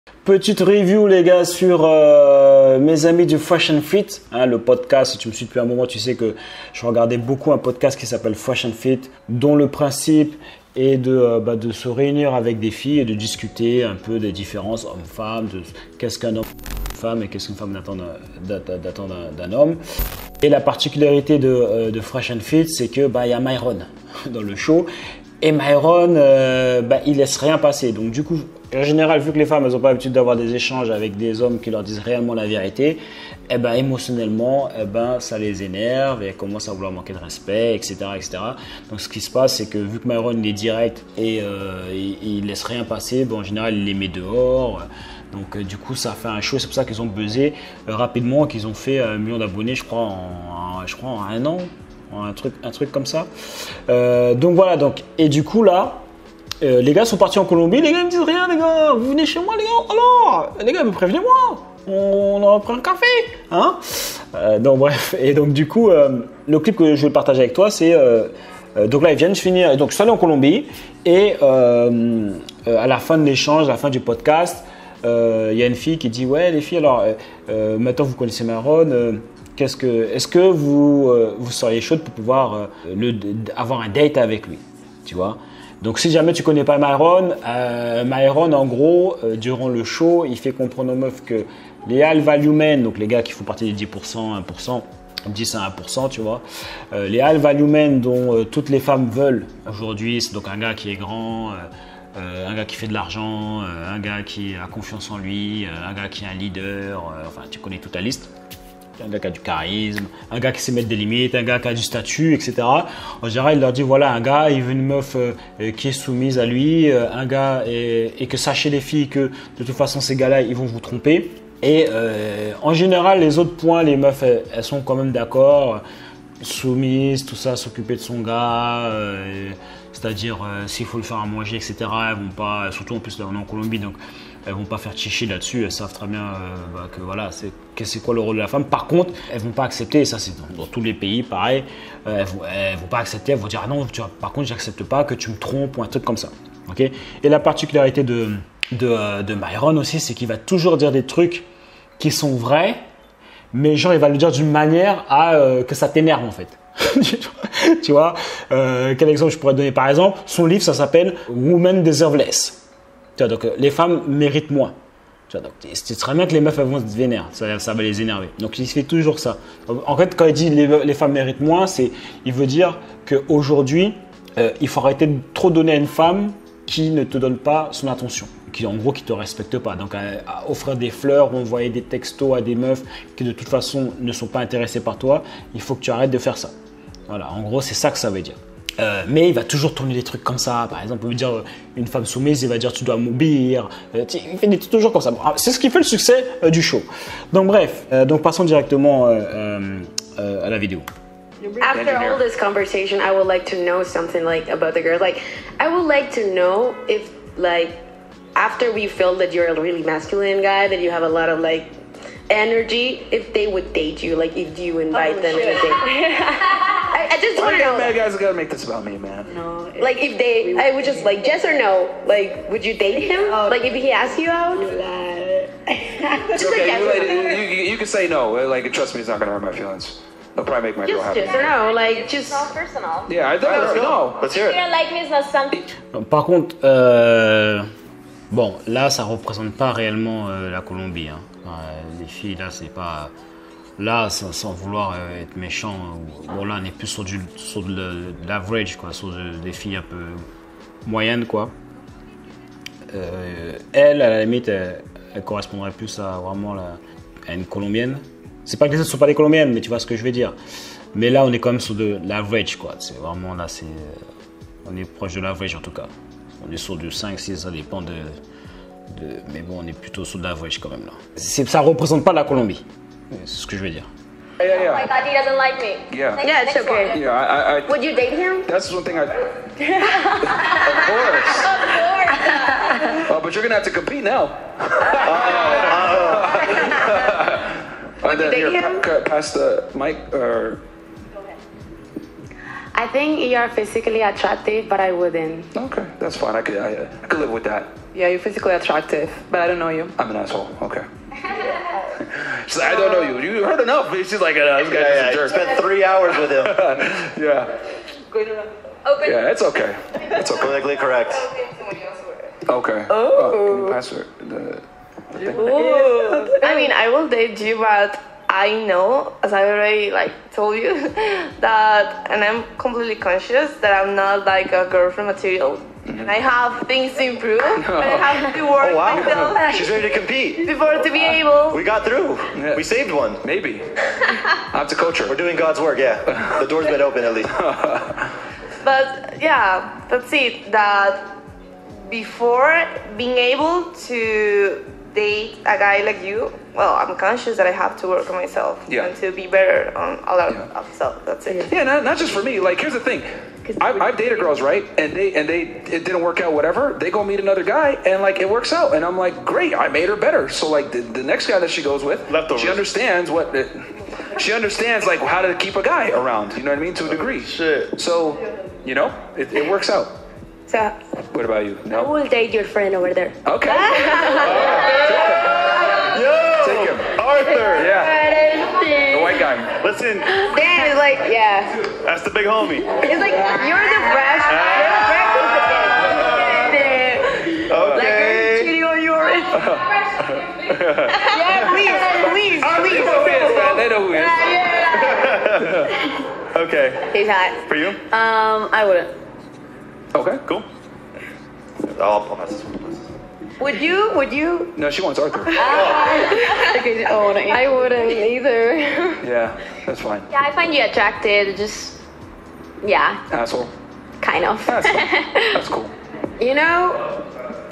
Petite review les gars sur mes amis du Fresh and Fit, hein, le podcast. Si tu me suis depuis un moment, tu sais que je regardais beaucoup un podcast qui s'appelle Fresh and Fit, dont le principe est de se réunir avec des filles et de discuter un peu des différences hommes-femmes, de qu'est-ce qu'un homme femme et qu'est-ce qu'une femme attend d'un homme. Et la particularité de Fresh and Fit, c'est que y a Myron dans le show. Et Myron, il laisse rien passer. Donc du coup, en général, vu que les femmes, elles n'ont pas l'habitude d'avoir des échanges avec des hommes qui leur disent réellement la vérité, émotionnellement, ça les énerve et elles commencent à vouloir manquer de respect, etc., etc. Donc ce qui se passe, c'est que vu que Myron il est direct et il laisse rien passer, en général, il les met dehors. Donc du coup, ça a fait un show. C'est pour ça qu'ils ont buzzé rapidement, qu'ils ont fait 1 million d'abonnés, je crois, en 1 an. Un truc comme ça. Donc voilà, et du coup là, les gars sont partis en Colombie. Les gars ils me disent rien, les gars, vous venez chez moi, les gars. Alors, les gars, prévenez-moi, on en prend un café, hein. Donc bref, et donc du coup, le clip que je vais partager avec toi, c'est donc là ils viennent de finir. Donc je suis allé en Colombie et à la fin de l'échange, à la fin du podcast, il y a une fille qui dit ouais les filles, alors maintenant vous connaissez Myron. Est-ce que vous seriez chaude pour pouvoir avoir un date avec lui, tu vois? Donc si jamais tu connais pas Myron, en gros, durant le show, il fait comprendre aux meufs que les high value men, donc les gars qui font partie des 10%, 1%, 10 à 1%, tu vois, les high value men dont toutes les femmes veulent aujourd'hui, c'est donc un gars qui est grand, un gars qui fait de l'argent, un gars qui a confiance en lui, un gars qui est un leader, enfin tu connais toute la liste. Un gars qui a du charisme, un gars qui sait mettre des limites, un gars qui a du statut, etc. En général, il leur dit voilà, un gars, il veut une meuf qui est soumise à lui, un gars, et que sachez les filles que de toute façon, ces gars-là, ils vont vous tromper. Et en général, les autres points, les meufs, elles sont quand même d'accord, soumises, tout ça, s'occuper de son gars, c'est-à-dire s'il faut le faire à manger, etc. Elles vont pas, surtout en plus là, on est en Colombie, donc elles vont pas faire chichi là-dessus. Elles savent très bien que voilà, c'est quoi le rôle de la femme. Par contre, elles vont pas accepter, et ça c'est dans tous les pays pareil, elles vont pas accepter, elles vont dire ah non, par contre j'accepte pas que tu me trompes ou un truc comme ça. Okay, et la particularité de Myron aussi, c'est qu'il va toujours dire des trucs qui sont vrais, mais genre il va le dire d'une manière que ça t'énerve en fait. Tu vois, quel exemple je pourrais te donner? Par exemple, son livre ça s'appelle Women Deserve Less. Tu vois, donc les femmes méritent moins. Tu vois, donc c'est très bien que les meufs elles vont se vénère, ça va les énerver. Donc il fait toujours ça. En fait, quand il dit les femmes méritent moins, il veut dire qu'aujourd'hui, il faut arrêter de trop donner à une femme qui ne te donne pas son attention, qui en gros qui te respecte pas. Donc à offrir des fleurs ou envoyer des textos à des meufs qui de toute façon ne sont pas intéressées par toi, il faut que tu arrêtes de faire ça. Voilà, en gros c'est ça que ça veut dire. Mais il va toujours tourner des trucs comme ça. Par exemple, il veut dire une femme soumise, il va dire tu dois m'obéir. Il fait des trucs toujours comme ça. C'est ce qui fait le succès du show. Donc bref, donc passons directement à la vidéo. After all this conversation, I would like to know something like about the girls. Like, I would like to know if like after we feel that you're a really masculine guy, that you have a lot of like energy, if they would date you, like if you invite them to date. I just want to know. Man, guys gotta make this about me, man. No. Like if they, I would just like yes or no. Like, would you date him? Like if he asks you out? It's okay. You can say no. Like, trust me, it's not gonna hurt my feelings. It'll probably make my girl happy. Yes or no. Like just. It's not personal. Yeah, I don't know. Let's hear If you don't like me, it's not something. Par contre, bon, là, ça représente pas réellement la Colombie. Hein. Les filles, là, c'est pas. Là, sans vouloir être méchant, bon, là, on est plus sur de l'average, quoi, sur des filles un peu moyennes, quoi. Elle, à la limite, elle correspondrait plus à vraiment à une Colombienne. C'est pas que les autres ne sont pas des Colombiennes, mais tu vois ce que je veux dire. Mais là, on est quand même sur de l'average, quoi. C'est vraiment là, on est proche de l'average en tout cas. On est sur du 5, 6, ça dépend mais bon, on est plutôt sur de l'average quand même là. Ça représente pas la Colombie. C'est ce que je veux dire. Yeah. Oh my God, he doesn't like me. Yeah. Yeah, it's okay. Yeah, I Would you date him? That's one thing I. Of course. Of course. But you're gonna have to compete now. Would you date him? Pass the mic or. I think you're physically attractive, but I wouldn't. Okay, that's fine. I could live with that. Yeah, you're physically attractive, but I don't know you. I'm an asshole. Okay. She's like, I don't know you. You heard enough. She's like, this guy's a jerk. Spent 3 hours with him. Yeah. Open. Yeah, it's okay. It's okay. Politically correct. Okay. Can you pass her the thing? I mean, I will date you, but I know, as I already told you, that, and I'm completely conscious that I'm not like a girlfriend material. And I have things to improve. I have to work myself She's ready to compete. before to be able. We got through. Yeah. We saved one. Maybe. I have to coach her. We're doing God's work, yeah. The door's been open at least. But yeah, that's it. That before being able to date a guy like you, well, I'm conscious that I have to work on myself and to be better on a lot of stuff. That's it. Yeah, not just for me. Like, here's the thing. I've dated girls, right? And it didn't work out, whatever. They go meet another guy, and it works out. And I'm like, great, I made her better. So the next guy that she goes with, Leftovers. she understands how to keep a guy around. You know what I mean? To a degree. Shit. So, it works out. So, What about you? I No. will date your friend over there. Okay. Yo! Take him. Arthur! Yeah. The white guy. Listen, Dan is like, yeah. that's the big homie. It's like, you're the fresh. Okay. Cheating on you already. Yeah, please. They know who he is, man. They know who he is. Okay. He's hot. For you? I wouldn't. Okay. Cool. I'll pass this one. Would you? No, she wants Arthur. I wouldn't either. Yeah, that's fine. Yeah, I find you attractive. Just, yeah, Asshole. kind of. That's cool. That's cool. You know?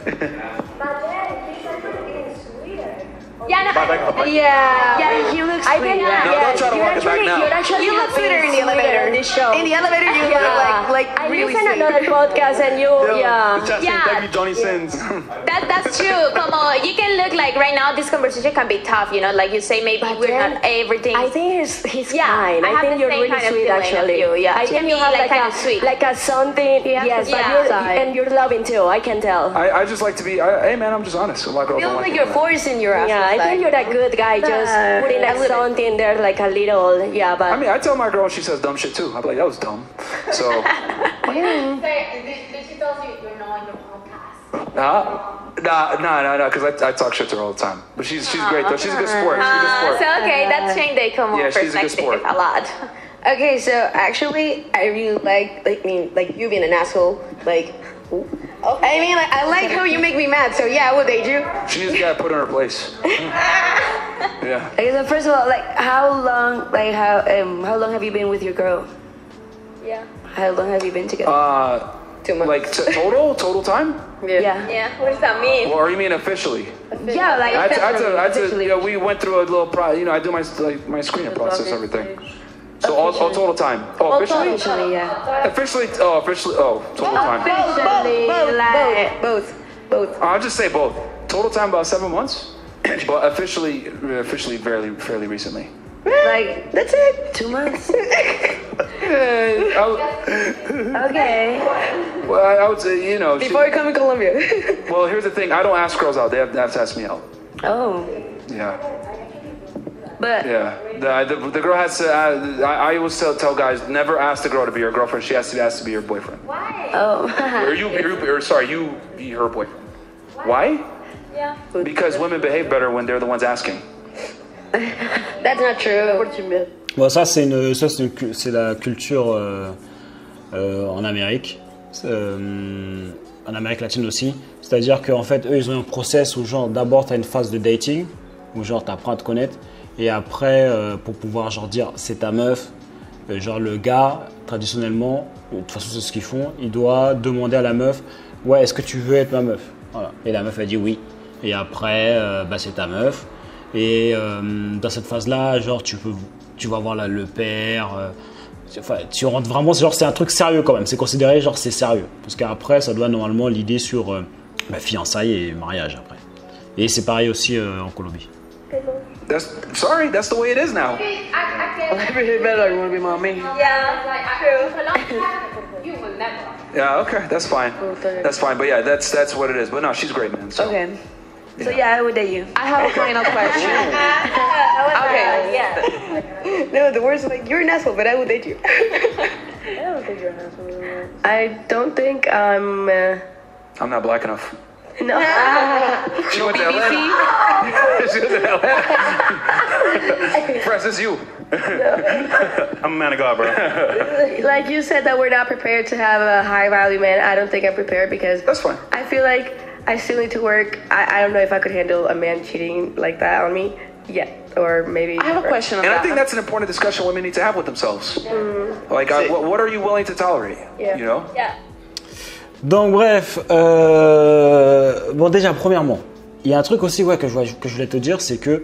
Yeah, no, Yeah, he looks I sweet. think No, don't try to walk it back now. You actually You look have sweeter been in the elevator. on this show. In the elevator, you look like I really listen sweet. another podcast and you, Thank you, Johnny Sins. that's true. Come on, you can look like right now. This conversation can be tough. Like you say, maybe But we're then not everything. I think he's Yeah, kind. I I have think the you're same really kind of sweet, feeling of actually. you, yeah. I To think me, you have like, kind of sweet. like a something. Yes, but Yeah. you're loving too. I can tell. I just like to be. Hey man, I'm just honest. A lot of girls Feel don't like it, you're man. forcing your ass. Yeah, I think you're a good guy. Just putting like something there, like a little. Yeah, but I mean, I tell my girl she says dumb shit too. I'm like, that was dumb. So, Did she tell you you're not on your podcast? nah, because I talk shit to her all the time. But she's great though. She's a good sport. She's a good sport. So okay, that's changed the common Yeah, she's a good perspective sport. a lot. Okay, so actually, I really like you being an asshole. I mean, I like how you make me mad. So yeah, I would date you. She needs a guy to put her in her place. Yeah. okay, so first of all, how long have you been with your girl? Yeah. How long have you been together? 2 months. Like total time? yeah. Yeah. What does that mean? Or you mean officially? Yeah, like officially. We went through a little I do my screening process, everything. So all total time. Oh, officially? Officially, yeah. Officially, total time. Both. I'll just say both. Total time about 7 months, but officially fairly recently. That's it. 2 months. Okay. Well, I would say, Before you come to Colombia. well, here's the thing. I don't ask girls out. They have to ask me out. Oh. Yeah. But Yeah. The girl has to. I always tell guys, never ask the girl to be your girlfriend. She has to be asked to be your boyfriend. Why? Or you be her boyfriend. Why? Yeah. Because women behave better when they're the ones asking. That's not true. Bon, c'est la culture en Amérique, en Amérique latine aussi. C'est-à-dire qu'en fait, eux, ils ont un process où genre d'abord tu as une phase de dating, où genre tu apprends à te connaître, et après, pour pouvoir genre dire c'est ta meuf, genre le gars, traditionnellement, de toute façon c'est ce qu'ils font, il doit demander à la meuf, ouais, est-ce que tu veux être ma meuf? Voilà. Et la meuf elle dit oui. Et après, c'est ta meuf. Et dans cette phase-là, genre tu vas voir le père. Enfin, tu rentres vraiment, genre c'est un truc sérieux quand même. C'est considéré genre c'est sérieux. Parce qu'après, ça doit normalement l'idée sur fiançailles et mariage après. Et c'est pareil aussi en Colombie. That's the way it is now. Every better, you want to be mommy. Yeah, true. You will never. Yeah, okay, that's fine. That's fine, but yeah, that's what it is. But no, she's great, man. So. Okay. So yeah, I would date you. I have a final question. Okay. Yeah. No, the words like you're an asshole, but I would date you. I don't think you're an asshole. I don't think I'm I'm not black enough. no. She went to Atlanta. She went to Atlanta. Press, it's you. I'm a man of God, bro. Like you said that we're not prepared to have a high value man. I don't think I'm prepared because That's fine. I feel like I still need to work. I don't know if I could handle a man cheating like that on me yet, or maybe. I have a question on And that. I think that's an important discussion women need to have with themselves. Like, what are you willing to tolerate? Yeah. You know? Yeah. Donc bref, bon déjà premièrement, il y a un truc aussi que je voulais te dire, c'est que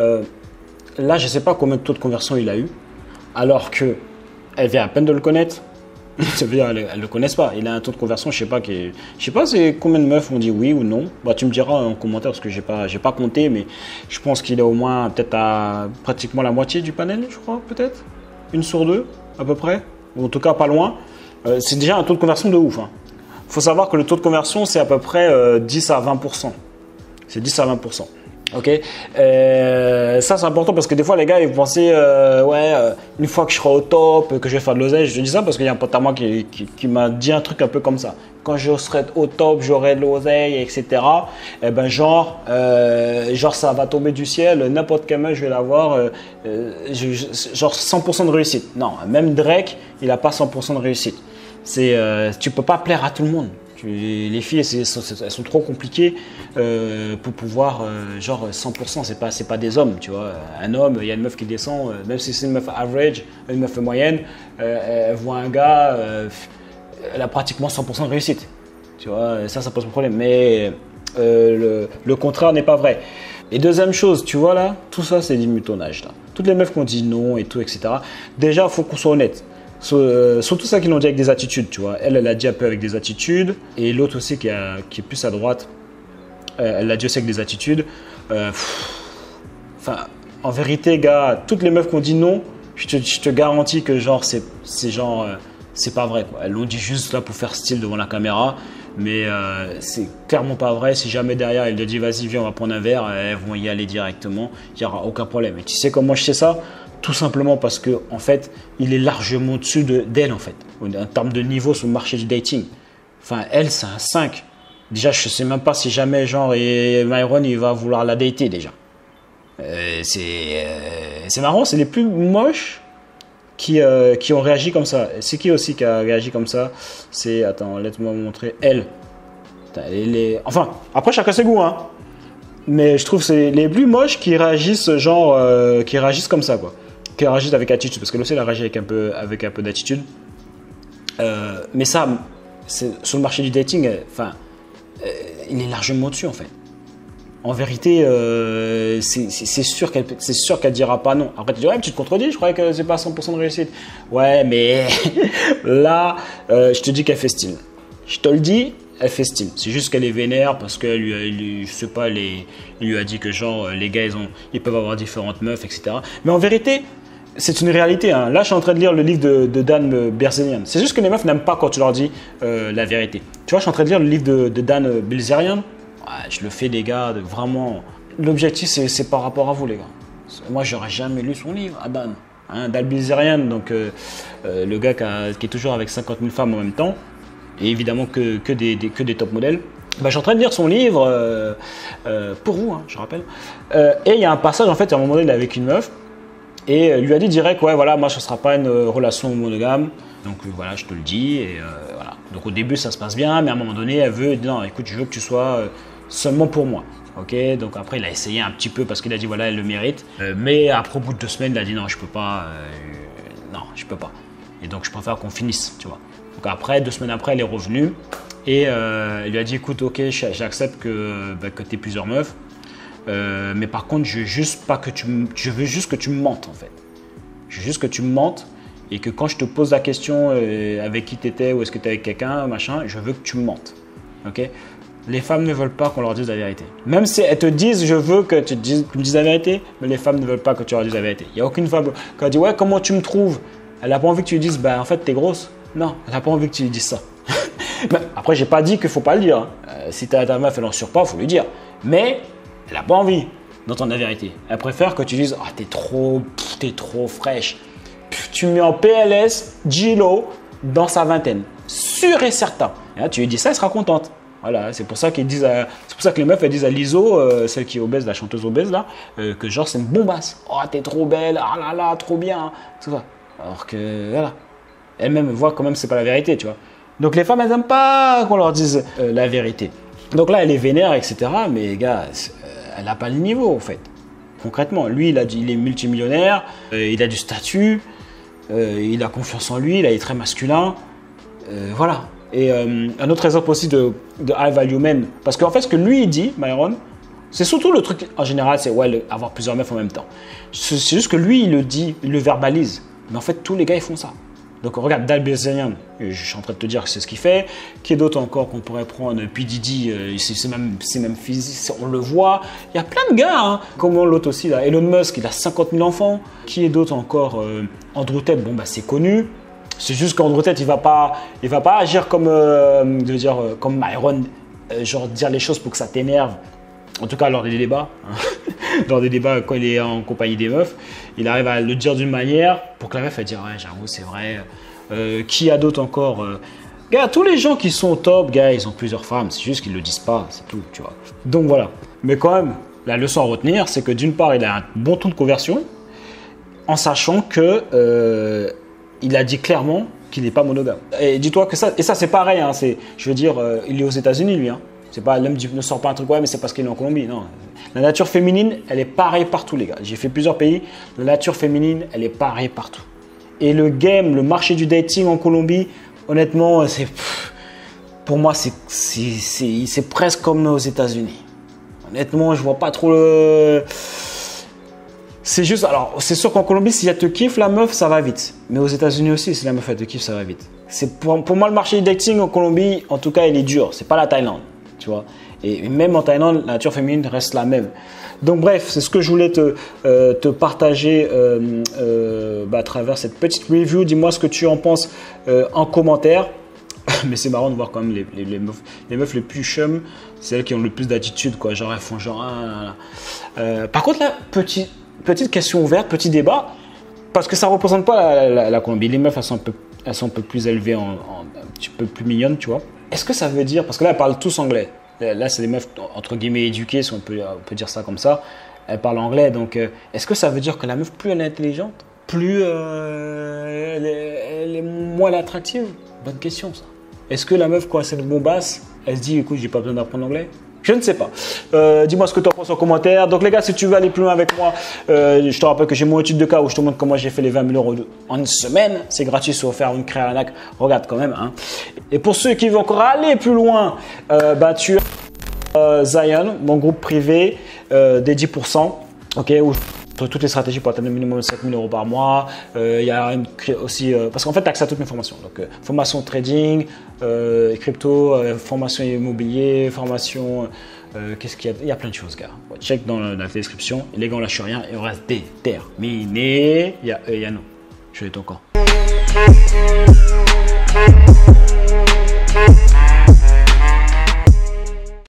là je sais pas combien de taux de conversion il a eu, alors que elle vient à peine de le connaître. Ça veut dire elles le connaissent pas. Il a un taux de conversion, je sais pas c'est combien de meufs ont dit oui ou non. Bah tu me diras en commentaire parce que j'ai pas compté, mais je pense qu'il est au moins peut-être à pratiquement la moitié du panel, je crois peut-être, 1 sur 2 à peu près, ou en tout cas pas loin. C'est déjà un taux de conversion de ouf. Hein. Faut savoir que le taux de conversion, c'est à peu près 10 à 20%. C'est 10 à 20%. Ok. Ça, c'est important parce que des fois, les gars, ils pensent une fois que je serai au top, que je vais faire de l'oseille. Je dis ça parce qu'il y a un pote à moi qui m'a dit un truc un peu comme ça. Quand je serai au top, j'aurai de l'oseille, etc. Et ben, genre, ça va tomber du ciel. N'importe quel mec, je vais l'avoir. Genre 100% de réussite. Non, même Drake, il n'a pas 100% de réussite. Tu peux pas plaire à tout le monde. Les filles, elles sont trop compliquées pour pouvoir, 100%, c'est pas des hommes, tu vois. Un homme, il y a une meuf qui descend, même si c'est une meuf average, une meuf moyenne, elle voit un gars, elle a pratiquement 100% de réussite, tu vois. Ça pose problème. Mais le contraire n'est pas vrai. Et deuxième chose, tu vois là, tout ça, c'est du mutonnage là. Toutes les meufs qui ont dit non et tout, etc. Déjà, il faut qu'on soit honnête. Surtout ça qui l'ont dit avec des attitudes, tu vois. Elle l'a dit un peu avec des attitudes. Et l'autre aussi qui est plus à droite, elle l'a dit aussi avec des attitudes. En vérité, gars, toutes les meufs qui ont dit non, je te garantis que c'est pas vrai, quoi. Elles l'ont dit juste là pour faire style devant la caméra. Mais c'est clairement pas vrai. Si jamais derrière elle te dit vas-y viens on va prendre un verre, elles vont y aller directement, il n'y aura aucun problème. Et tu sais comment je sais ça? Tout simplement parce que en fait il est largement au-dessus d'elle en fait, en termes de niveau sur le marché du dating. Enfin elle c'est un 5. Déjà je sais même pas si jamais et Myron il va vouloir la dater déjà. C'est marrant, c'est les plus moches qui ont réagi comme ça. C'est qui aussi qui a réagi comme ça? C'est, attends, laisse-moi vous montrer. Elle. Enfin, après chacun ses goûts, hein. Mais je trouve que c'est les plus moches qui réagissent qui réagissent comme ça, quoi. Qui réagissent avec attitude, parce que l'autre elle a réagi avec un peu d'attitude. Mais ça, sur le marché du dating, il est largement dessus en fait. En vérité, c'est sûr qu'elle dira pas non. Après, tu dis, ouais, tu te contredis, je croyais que c'est pas 100% de réussite. Ouais, mais là, je te dis qu'elle fait style. Je te le dis, elle fait style. C'est juste qu'elle est vénère parce qu'elle je sais pas, il lui a dit que les gars, ils peuvent avoir différentes meufs, etc. Mais en vérité, c'est une réalité. Hein. Là, je suis en train de lire le livre de Dan Bilzerian. C'est juste que les meufs n'aiment pas quand tu leur dis la vérité. Tu vois, je suis en train de lire le livre de Dan Bilzerian. Je le fais, les gars, vraiment. L'objectif, c'est par rapport à vous, les gars. Moi, j'aurais jamais lu son livre, à Dan. Dan Bilzerian, donc le gars qui est toujours avec 50 000 femmes en même temps, et évidemment que des top modèles. Je suis en train de lire son livre pour vous, hein, je rappelle. Et il y a un passage, en fait, à un moment donné, il est avec une meuf, et lui a dit direct, ouais, voilà, moi, ce ne sera pas une relation monogame. Donc voilà, je te le dis, et voilà. Donc au début, ça se passe bien, mais à un moment donné, elle veut, non, écoute, je veux que tu sois seulement pour moi. Ok, donc après, il a essayé un petit peu parce qu'il a dit, voilà, elle le mérite. Mais après, au bout de 2 semaines, il a dit, non, je peux pas. Non, je peux pas. Et donc, je préfère qu'on finisse, tu vois. Donc après, 2 semaines après, elle est revenue, et elle lui a dit, écoute, ok, j'accepte que tu aies plusieurs meufs. Mais par contre, je veux juste que tu me mentes, en fait. Je veux juste que tu me mentes. Et que quand je te pose la question avec qui tu étais ou est-ce que tu es avec quelqu'un, machin, je veux que tu me mentes. Ok? Les femmes ne veulent pas qu'on leur dise la vérité. Même si elles te disent, je veux que tu me dises la vérité, mais les femmes ne veulent pas que tu leur dises la vérité. Il n'y a aucune femme qui a dit, ouais, comment tu me trouves? Elle n'a pas envie que tu lui dises, en fait, t'es grosse. Non, elle n'a pas envie que tu lui dises ça. Mais après, j'ai pas dit qu'il faut pas le dire. Si ta meuf elle est en surpoids, faut lui dire. Mais elle a pas envie d'entendre la vérité. Elle préfère que tu dises « Ah, t'es trop fraîche ». Tu mets en PLS J-Lo dans sa vingtaine. Sûr et certain. Et là, tu lui dis ça, elle sera contente. Voilà, c'est pour ça qu'ils disent, c'est pour ça que les meufs elles disent à Lizzo, celle qui est obèse, la chanteuse obèse là, que genre c'est une bombasse. Oh t'es trop belle, ah là là, trop bien, tout ça. Alors que voilà, elles-mêmes voient quand même que c'est pas la vérité, tu vois. Donc les femmes elles n'aiment pas qu'on leur dise la vérité. Donc là elle est vénère, etc. Mais gars, elle n'a pas le niveau en fait. Concrètement, lui il est multimillionnaire, il a du statut, il a confiance en lui, il est très masculin, voilà. Et un autre exemple aussi de high value men, parce qu'en fait ce que lui il dit, Myron, c'est surtout le truc en général, c'est ouais, avoir plusieurs meufs en même temps. C'est juste que lui il le dit, il le verbalise, mais en fait tous les gars ils font ça. Donc regarde Dal Bezanian, je suis en train de te dire que c'est ce qu'il fait. Qui est d'autre encore qu'on pourrait prendre? P. Diddy, c'est même physique, on le voit. Il y a plein de gars, hein. Comme l'autre aussi, là, Elon Musk, il a 50 000 enfants. Qui est d'autre encore? Andrew Tate, bon bah c'est connu. C'est juste qu'Andrew Tate, il va pas agir comme, comme Myron, genre dire les choses pour que ça t'énerve. En tout cas lors des débats, hein. Lors des débats quand il est en compagnie des meufs, il arrive à le dire d'une manière pour que la meuf elle dise ouais j'avoue c'est vrai. Qui a d'autre encore? Gars, tous les gens qui sont au top, gars, ils ont plusieurs femmes, c'est juste qu'ils le disent pas, c'est tout, tu vois. Donc voilà. Mais quand même, la leçon à retenir, c'est que d'une part il a un bon taux de conversion, en sachant que il a dit clairement qu'il n'est pas monogame. Et dis-toi que ça, et ça c'est pareil, hein, je veux dire, il est aux États-Unis lui, hein. C'est pas l'homme ne sort pas un truc ouais mais c'est parce qu'il est en Colombie, non. La nature féminine, elle est pareille partout les gars. J'ai fait plusieurs pays, la nature féminine, elle est pareille partout. Et le game, le marché du dating en Colombie, honnêtement, pour moi c'est presque comme aux États-Unis. Honnêtement, je vois pas trop le. C'est juste, alors c'est sûr qu'en Colombie, si elle te kiffe la meuf, ça va vite. Mais aux États-Unis aussi, si la meuf elle te kiffe, ça va vite. C'est pour moi le marché du dating en Colombie, en tout cas, il est dur. C'est pas la Thaïlande. Tu vois. Et même en Thaïlande, la nature féminine reste la même. Donc bref, c'est ce que je voulais te partager à travers cette petite review. Dis-moi ce que tu en penses en commentaire. Mais c'est marrant de voir quand même les meufs les plus chum, c'est celles qui ont le plus d'attitude, quoi. Genre elles font genre. Par contre là, petite question ouverte, petit débat, parce que ça représente pas la Colombie. Les meufs elles sont un peu plus élevées, un petit peu plus mignonnes, tu vois. Est-ce que ça veut dire, parce que là elles parlent tous anglais, là c'est des meufs entre guillemets éduquées, si on peut dire ça comme ça, elles parlent anglais, donc est-ce que ça veut dire que la meuf plus elle est intelligente, plus elle est moins attractive? Bonne question ça. Est-ce que la meuf quand c'est une bombasse, elle se dit écoute j'ai pas besoin d'apprendre l'anglais? Je ne sais pas. Dis-moi ce que tu en penses en commentaire. Donc les gars, si tu veux aller plus loin avec moi, je te rappelle que j'ai mon étude de cas où je te montre comment j'ai fait les 20 000 € en une semaine. C'est gratuit, c'est offert, une créa arnaque. Regarde quand même. Hein. Et pour ceux qui veulent encore aller plus loin, tu as Zion, mon groupe privé des 10%, okay, où toutes les stratégies pour atteindre le minimum de 7 000 € par mois. Il y a aussi, parce qu'en fait, tu as accès à toutes mes formations. Donc, formation trading, crypto, formation immobilier, formation. Qu'est-ce qu'il y a? Il y a plein de choses, gars. Check dans la description. Et les gars, on lâche rien. Et on reste déterminé. Il y a non. Je vais être encore.